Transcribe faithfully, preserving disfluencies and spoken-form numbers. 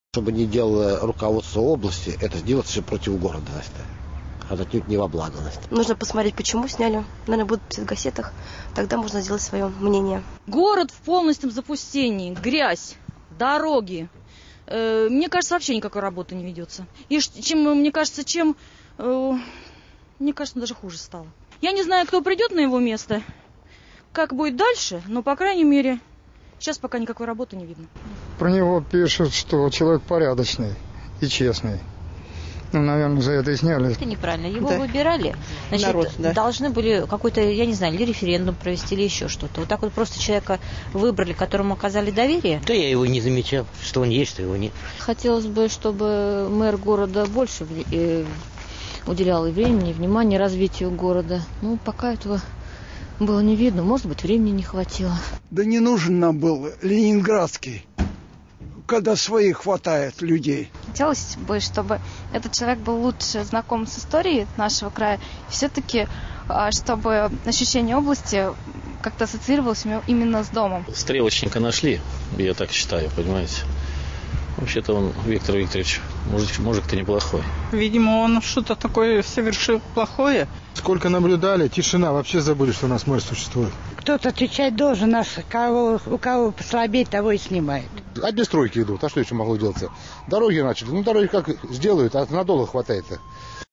Чтобы не делало руководство области, это сделать все против города, Настя. А отнюдь не во благо, Настя. Нужно посмотреть, почему сняли. Наверное, будут писать в газетах. Тогда можно сделать свое мнение. Город в полностью запустении. Грязь, дороги. Э, мне кажется, вообще никакой работы не ведется. И чем, мне кажется, чем... Э, мне кажется, даже хуже стало. Я не знаю, кто придет на его место, как будет дальше, но, по крайней мере, сейчас пока никакой работы не видно. Про него пишут, что человек порядочный и честный. Ну, наверное, за это и сняли. Это неправильно. Его да. выбирали. Значит, Народ, да. должны были какой-то, я не знаю, или референдум провести, или еще что-то. Вот так вот просто человека выбрали, которому оказали доверие. Да я его не замечал, что он есть, что его нет. Хотелось бы, чтобы мэр города больше уделял и времени, и внимания развитию города. Ну, пока этого было не видно. Может быть, времени не хватило. Да не нужен нам был Ленинградский, когда своих хватает людей. Хотелось бы, чтобы этот человек был лучше знаком с историей нашего края. И все-таки, чтобы ощущение области как-то ассоциировалось именно с домом. Стрелочника нашли, я так считаю, понимаете. Вообще-то он, Виктор Викторович, мужик, мужик-то неплохой. Видимо, он что-то такое совершил плохое. Сколько наблюдали, тишина, вообще забыли, что у нас мэр существует. Кто-то отвечать должен, наш, кого, у кого послабее, того и снимает. Одни стройки идут, а что еще могло делаться? Дороги начали, ну дороги как сделают, а надолго хватает-то.